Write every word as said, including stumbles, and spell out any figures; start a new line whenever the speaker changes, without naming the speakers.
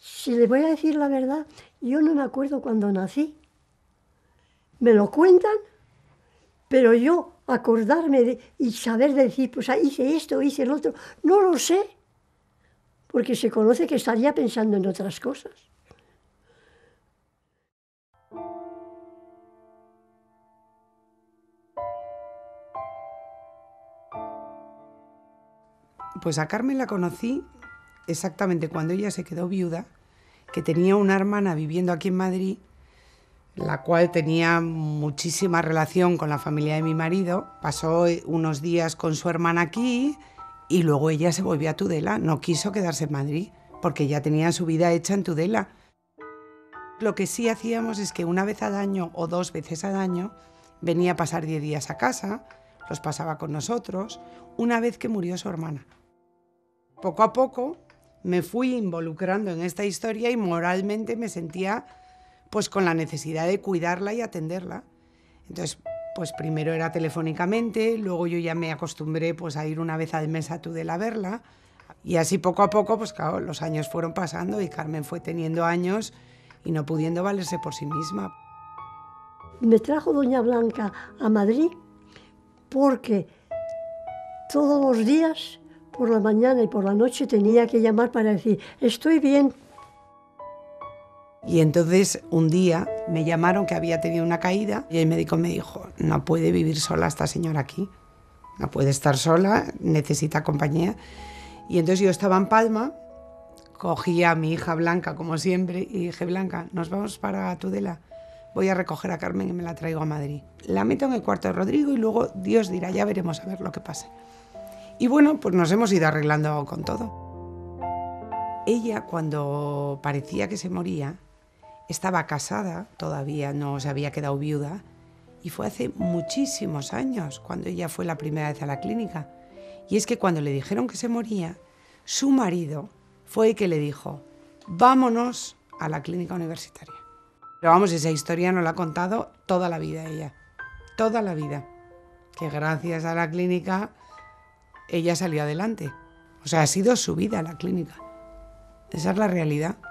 Si le voy a decir la verdad, yo no me acuerdo cuando nací. Me lo cuentan, pero yo acordarme de, y saber decir, pues hice esto, hice el otro, no lo sé, porque se conoce que estaría pensando en otras cosas.
Pues a Carmen la conocí exactamente cuando ella se quedó viuda, que tenía una hermana viviendo aquí en Madrid, la cual tenía muchísima relación con la familia de mi marido. Pasó unos días con su hermana aquí y luego ella se volvió a Tudela. No quiso quedarse en Madrid porque ya tenía su vida hecha en Tudela. Lo que sí hacíamos es que una vez al año o dos veces al año venía a pasar diez días a casa, los pasaba con nosotros, una vez que murió su hermana. Poco a poco me fui involucrando en esta historia y moralmente me sentía pues con la necesidad de cuidarla y atenderla. Entonces, pues primero era telefónicamente, luego yo ya me acostumbré pues a ir una vez al mes a Tudela a verla, y así poco a poco, pues claro, los años fueron pasando y Carmen fue teniendo años y no pudiendo valerse por sí misma.
Me trajo doña Blanca a Madrid porque todos los días, por la mañana y por la noche, tenía que llamar para decir, estoy bien.
Y entonces un día me llamaron que había tenido una caída y el médico me dijo, no puede vivir sola esta señora aquí, no puede estar sola, necesita compañía. Y entonces yo estaba en Palma, cogí a mi hija Blanca como siempre y dije, Blanca, nos vamos para Tudela, voy a recoger a Carmen y me la traigo a Madrid. La meto en el cuarto de Rodrigo y luego Dios dirá, ya veremos a ver lo que pase. Y bueno, pues nos hemos ido arreglando con todo. Ella, cuando parecía que se moría, estaba casada, todavía no se había quedado viuda, y fue hace muchísimos años cuando ella fue la primera vez a la clínica. Y es que cuando le dijeron que se moría, su marido fue el que le dijo, vámonos a la clínica universitaria. Pero vamos, esa historia nos la ha contado toda la vida ella, toda la vida, que gracias a la clínica ella salió adelante. O sea, ha sido su vida la clínica. Esa es la realidad.